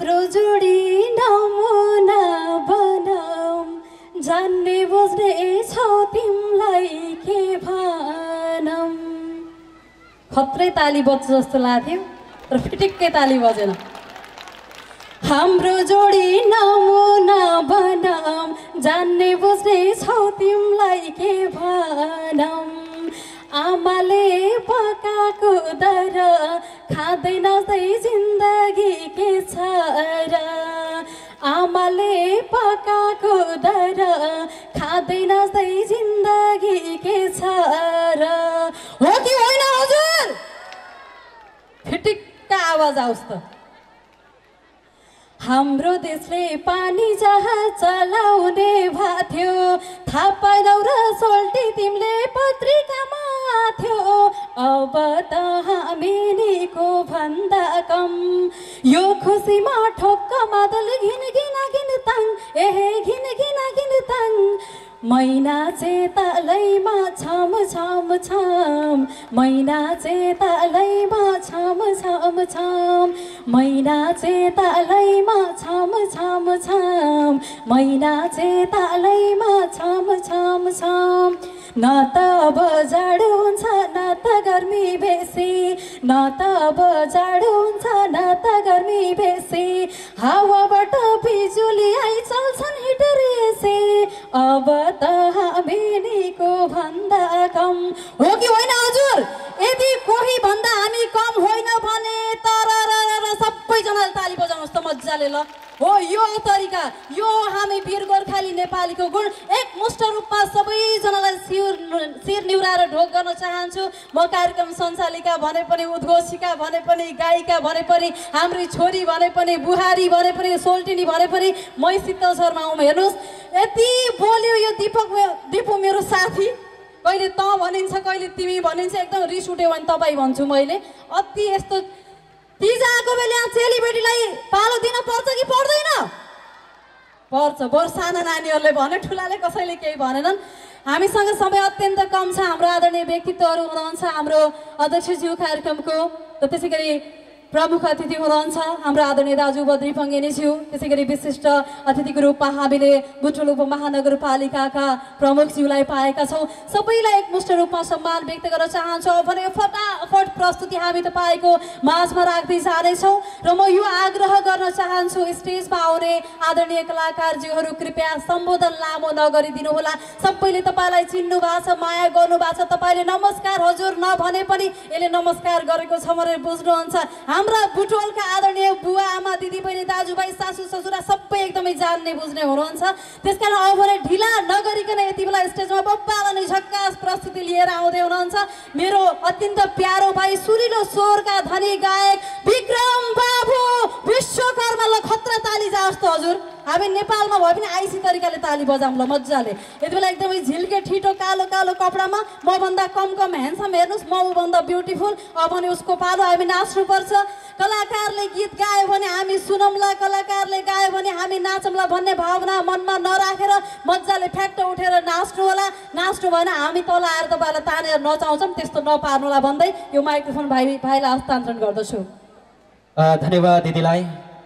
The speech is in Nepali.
हाम्रो जोडी नमुना बनाऊ जान्ने बुझ्ने छौ तिमलाई के भनौं। खत्रै ताली बज्छ जस्तो लाग्थ्यो तर फिटिक्कै ताली बजेन। हाम्रो जोडी नमुना बनाऊ जान्ने बुझ्ने छौ तिमलाई के भनौं। आमाले पकाएको दर खाँदैन जिन्दगी के छ र। आमाले पकाएको दर खाँदैन जिन्दगी के छ र। हो कि होइन हजुर? फिटिक्क आवाज आओस् त। हाम्रो देशले पानी जहाज चलाउने भएको थाहा पाएनौ र सोल्टी तिमीले पत्रिकामा थियो। अब त हामी निको भन्दा कम यो खुसीमा ठोक्क मादल घिन घिन घिन ताङ एहे घिन घिन घिन ताङ। मैना चेतालैमा छम छम छम मैना चेतालैमा छम छम छम मैना चेतालैमा छम छम छम मैना चेतालैमा छम छम छम। न त अब जाडो हुन्छ न त गर्मी बेसी न त अब जाडो हुन्छ न त गर्मी बेसी। हावाबाट बिजुली आइचल्छन् हिटर एसी। अब त हामी निको भन्दा कम। हो कि होइन हजुर? यदि कोही भन्दा हामी कम होइन भने तर सबैजनाले ताली बजाउनुहोस् त मजाले ल। हो यो तरिका यो हामी वीर गोर्खाली नेपालीको गुण एकमुष्ट रूपमा सबैजनालाई शिर निहुराएर ढोक गर्न चाहन्छु। म कार्यक्रम सञ्चालिका भने पनि उद्घोषिका भने पनि गायिका भने पनि हाम्री छोरी भने पनि बुहारी भने पनि सोल्टिनी भने पनि मै शीतल शर्मा आउँ। हेर्नुहोस् यति बोल्यो यो दिपु मेरो साथी। कहिले त भनिन्छ कहिले तिमी भनिन्छ एकदम रिस उठ्यो भने तपाईँ भन्छु मैले। अति यस्तो तिज आएको बेला चेलीबेटीलाई पालो दिन पर्छ कि पर्दैन? पर्छ। बरु साना नानीहरूले भने ठुलाले कसैले केही भनेनन्। हामीसँग समय अत्यन्त कम छ। हाम्रो आदरणीय व्यक्तित्वहरू हुनुहुन्छ हाम्रो अध्यक्षज्यू कार्यक्रमको र त्यसै गरी प्रमुख अतिथि हुनुहुन्छ हाम्रो आदरणीय दाजु बद्री पङ्गेनीज्यू। त्यसै गरी विशिष्ट अतिथिको रूपमा हामीले बुटवल उपमहानगरपालिकाका प्रमुखज्यूलाई पाएका छौँ। सबैलाई एकमुष्ट रूपमा सम्मान व्यक्त गर्न चाहन्छौँ भने फटाफट प्रस्तुति हामी तपाईँको माझमा राख्दै जानेछौँ। र म यो आग्रह गर्न चाहन्छु स्टेजमा आउने आदरणीय कलाकारज्यूहरू कृपया सम्बोधन लामो नगरिदिनुहोला। सबैले तपाईँलाई चिन्नु भएको छ माया गर्नु भएको छ। तपाईँले नमस्कार हजुर नभने पनि यसले नमस्कार गरेको छ भनेर बुझ्नुहुन्छ। हाम्रा बुटवलका आदरणीय बुवा आमा दिदीबहिनी दाजुभाइ सासू ससुरा सबै एकदमै जान्ने बुझ्ने हुनुहुन्छ। त्यसकारण अब भने ढिला नगरिकन यति बेला स्टेजमा बब्बाला नै झक्कास प्रस्तुति लिएर आउँदै हुनुहुन्छ मेरो अत्यन्त प्यारो भाइ सुरिलो स्वरका धनी गायक विक्रम बाबु विश्वकर्मा। ल खतरा ताली जाओस् त हजुर। हामी नेपालमा भए पनि आइसी तरिकाले ताली बजाऊँ ल मजाले। यति बेला एकदमै झिल्के ठिटो कालो कालो कपडामा मभन्दा कम ह्यान्डसम हेर्नुहोस् मभन्दा ब्युटिफुल। अब भने उसको पालो हामी नाच्नुपर्छ। कलाकारले गीत गायो भने हामी सुनौँला कलाकारले गायो भने हामी नाचौँला भन्ने भावना मनमा नराखेर मजाले फ्याक्ट उठेर नाच्नु होला। नाच्नु भएन हामी तल आएर तपाईँलाई तानेर नचाउँछौँ त्यस्तो नपार्नुला भन्दै यो माइक्रोफोन भाइलाई हस्तान्तरण गर्दछु। धन्यवाद दिदीलाई।